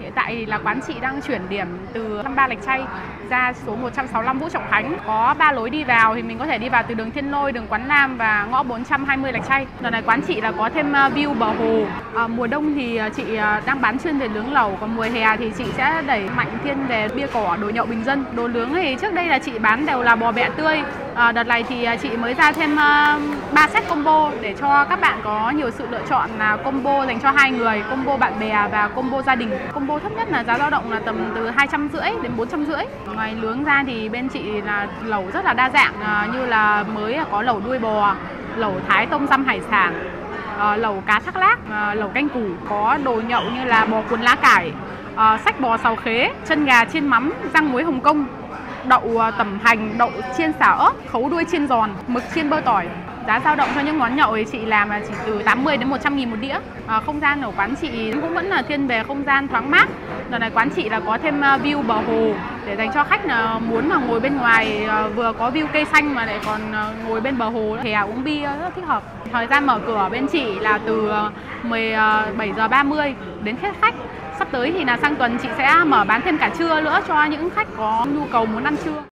Hiện tại thì là quán chị đang chuyển điểm từ 23 Lạch Tray ra số 165 Vũ Trọng Khánh. Có 3 lối đi vào thì mình có thể đi vào từ đường Thiên Lôi, đường Quán Nam và ngõ 420 Lạch Tray. Đợt này quán chị là có thêm view bờ hồ. Mùa đông thì chị đang bán chuyên về nướng lẩu, còn mùa hè thì chị sẽ đẩy mạnh thiên về bia cỏ, đồ nhậu bình dân. Đồ nướng thì trước đây là chị bán đều là bò bẹ tươi. Đợt này thì chị mới ra thêm 3 set combo để cho các bạn có nhiều sự lựa chọn, là combo dành cho 2 người, combo bạn bè và combo gia đình. Combo thấp nhất là giá dao động là tầm từ 250 đến 450. Ngoài nướng ra thì bên chị là lẩu rất là đa dạng, như là mới có lẩu đuôi bò, lẩu thái tôm răm hải sản, lẩu cá thác lác, lẩu canh củ, có đồ nhậu như là bò cuốn lá cải, sách bò xào khế, chân gà chiên mắm, rang muối Hồng Kông, đậu tẩm hành, đậu chiên xả ớt, khấu đuôi chiên giòn, mực chiên bơ tỏi. Giá dao động cho những món nhậu thì chị làm là chỉ từ 80 đến 100 nghìn một đĩa. Không gian ở quán chị cũng vẫn là thiên về không gian thoáng mát. Đợt này quán chị là có thêm view bờ hồ để dành cho khách là muốn mà ngồi bên ngoài vừa có view cây xanh mà lại còn ngồi bên bờ hồ, hè uống bia rất là thích hợp. Thời gian mở cửa bên chị là từ 17h30 đến hết khách. Sắp tới thì là sang tuần chị sẽ mở bán thêm cả trưa nữa cho những khách có nhu cầu muốn ăn trưa.